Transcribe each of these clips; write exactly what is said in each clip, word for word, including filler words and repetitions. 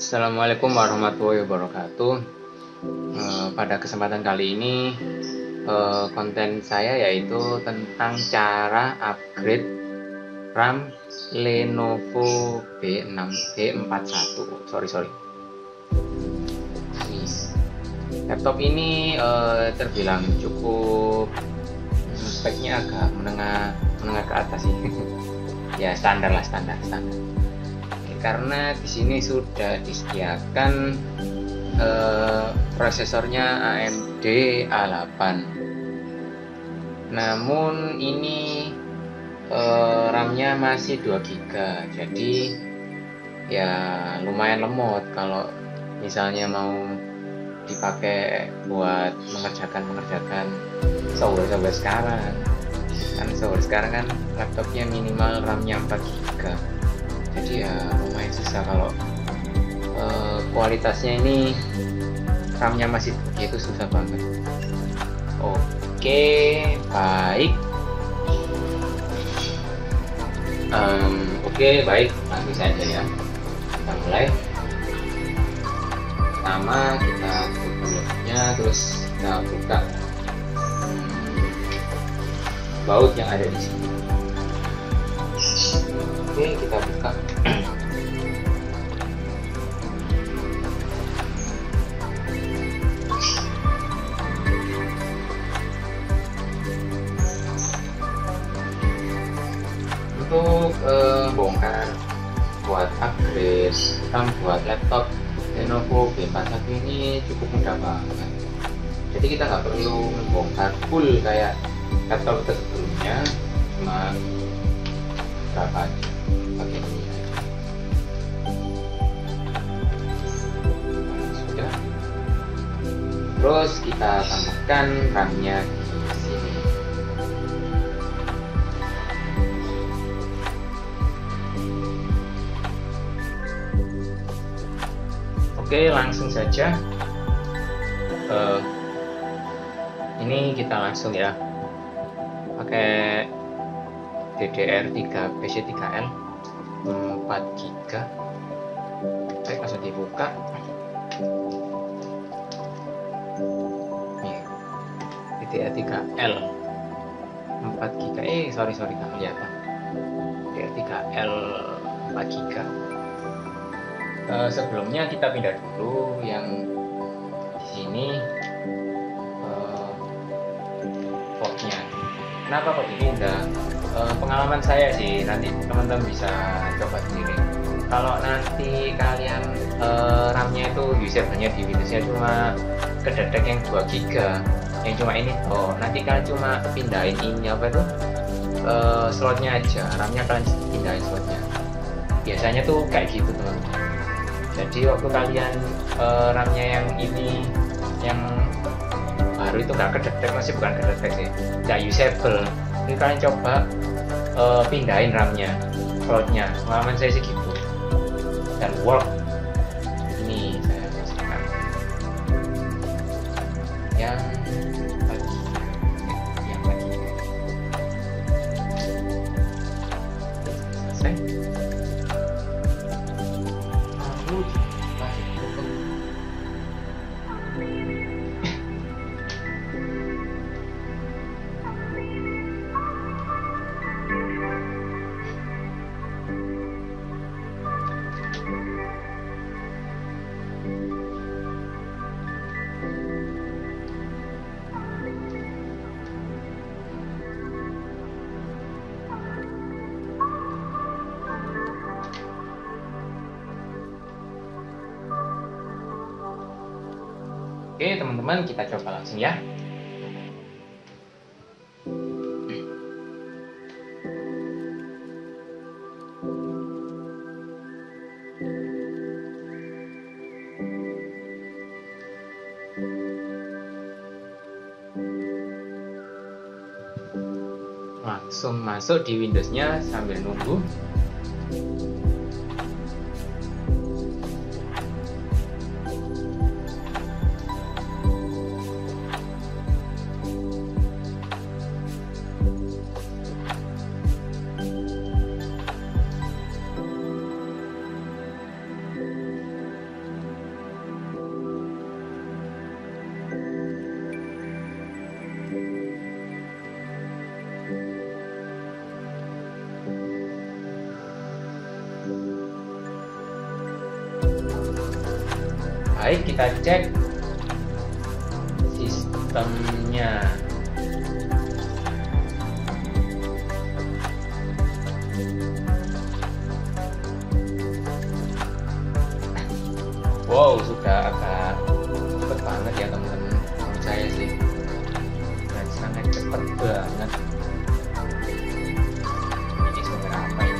Assalamualaikum warahmatullahi wabarakatuh. Eh, pada kesempatan kali ini eh, konten saya yaitu tentang cara upgrade RAM Lenovo B enam B empat satu. Sorry sorry. Ini, laptop ini eh, terbilang cukup speknya agak menengah menengah ke atas sih. Ya standar lah standar standar. Karena di sini sudah disediakan eh, prosesornya A M D A delapan. Namun ini eh, RAM-nya masih dua giga. Jadi ya lumayan lemot kalau misalnya mau dipakai buat mengerjakan-mengerjakan software-software sekarang. Kan software sekarang kan laptopnya minimal RAM-nya empat giga. Jadi ya lumayan susah kalau uh, kualitasnya ini RAM-nya masih begitu, susah banget. Oke, baik. Um, Oke, baik. Langsung saja ya. Kita mulai. Pertama kita buka, terus kita buka baut yang ada di sini. Oke, kita buka. Untuk eh, bongkar buat upgrade RAM buat laptop Lenovo B empat satu ini cukup mudah banget. Jadi kita nggak perlu membongkar full kayak laptop sebelumnya, cuma berapa aja pakai ini aja. Sudah. Terus kita tambahkan RAM-nya di sini. Oke, langsung saja. Uh, ini kita langsung ya pakai D D R tiga P C tiga L empat giga. Baik, langsung dibuka. Nih, D D R tiga L empat giga. Eh, sorry sorry nggak kelihatan. D D R tiga L empat giga. Uh, sebelumnya kita pindah dulu yang di sini uh, portnya. Kenapa kok dipindah? Uh, pengalaman saya sih, nanti teman-teman bisa coba sendiri. Kalau nanti kalian uh, RAM-nya itu usernya di Windows-nya cuma kedetek yang dua giga, yang cuma ini toh, nanti kalian cuma pindahin ini apa itu uh, slotnya aja, RAM-nya kalian pindahin slotnya. Biasanya tuh kayak gitu teman-teman. Jadi waktu kalian uh, RAM-nya yang ini yang baru itu nggak kedetek, masih bukan kedetek sih, nggak usable. Jadi kalian coba uh, pindahin RAM-nya, slotnya. Pengalaman saya sih gitu dan work. Ini saya masukkan yang lagi, yang lagi selesai. Lalu masih tutup. Oke teman-teman, kita coba langsung ya. Langsung masuk di Windows-nya sambil nunggu. baik, kita cek sistemnya. Wow, sudah agak cepet banget ya teman-teman, menurut saya sih, dan sangat cepet banget. Ini sumber apa ini?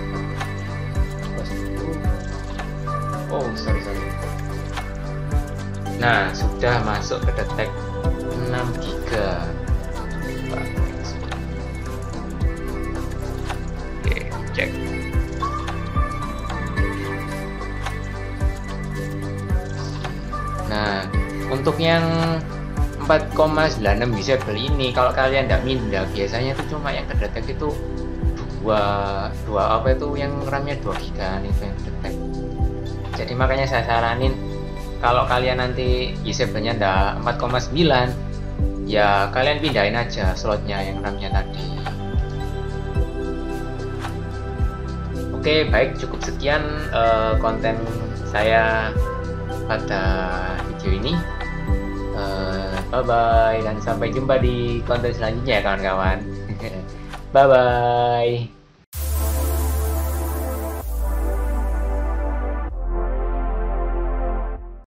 Oh, sorry sorry. Nah, sudah masuk ke detek enam giga. Oke, cek. Nah, untuk yang empat koma sembilan enam disable ini, kalau kalian tidak mindah, biasanya itu cuma yang kedetek itu dua dua apa itu yang RAM-nya dua giga itu yang kedetek. Jadi makanya saya saranin kalau kalian nanti disable-nya ndak empat koma sembilan, ya kalian pindahin aja slotnya yang RAM-nya tadi. Oke, baik, cukup sekian uh, konten saya pada video ini. uh, bye bye dan sampai jumpa di konten selanjutnya ya kawan-kawan. Bye bye.